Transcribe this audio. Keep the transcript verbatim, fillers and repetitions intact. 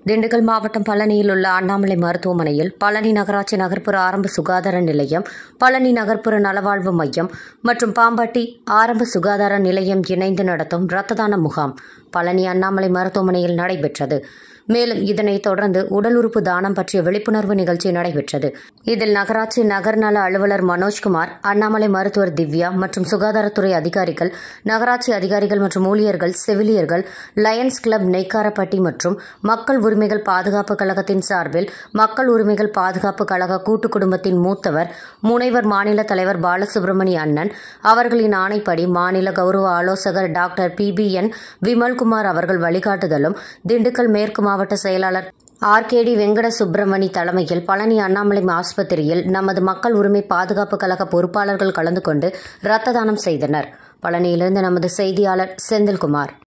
திண்டுக்கல் மாவட்டம் பழனியில் உள்ள அண்ணாமலை மருத்துவமனையில் பழனி நகராட்சி நகர்ப்புற ஆரம்ப சுகாதார நிலையம், பழனி நகர்ப்புற நலவாழ்வு மையம் மற்றும் பாம்பாட்டி ஆரம்ப சுகாதார நிலையம் இணைந்து நடத்தும் இரத்த தான முகாம் பழனி அண்ணாமலை மருத்துவமனையில் நடைபெற்றது. மேலும் இதனைத் தொடர்ந்து உடல் உறுப்பு தானம் பற்றிய விழிப்புணர்வு நிகழ்ச்சி நடைபெற்றது. இதில் நகராட்சி நகர்நல அலுவலர் மனோஜ்குமார், அண்ணாமலை மருத்துவர் திவ்யா மற்றும் சுகாதாரத்துறை அதிகாரிகள், நகராட்சி அதிகாரிகள் மற்றும் ஊழியர்கள், செவிலியர்கள், லயன்ஸ் கிளப் நெய்க்காரப்பட்டி மற்றும் மக்கள் உரிமைகள் பாதுகாப்பு கழகத்தின் சார்பில் மக்கள் உரிமைகள் பாதுகாப்பு கழக கூட்டு குடும்பத்தின் மூத்தவர் முனைவர் மாநில தலைவர் பாலசுப்ரமணிய அண்ணன் அவர்களின் ஆணைப்படி மாநில கௌரவ ஆலோசகர் doctor P P N Vimalkumar அவர்கள் வழிகாட்டுதலும், திண்டுக்கல் மேற்கு மாவட்ட செயலாளர் R K D Venkata Subramani தலைமையில் பழனி அண்ணாமலை ஆஸ்பத்திரியில் நமது மக்கள் உரிமை பாதுகாப்பு கழக பொறுப்பாளர்கள் கலந்து கொண்டு இரத்த தானம் செய்தனர். பழனியிலிருந்து நமது செய்தியாளர் செந்தில்குமார்.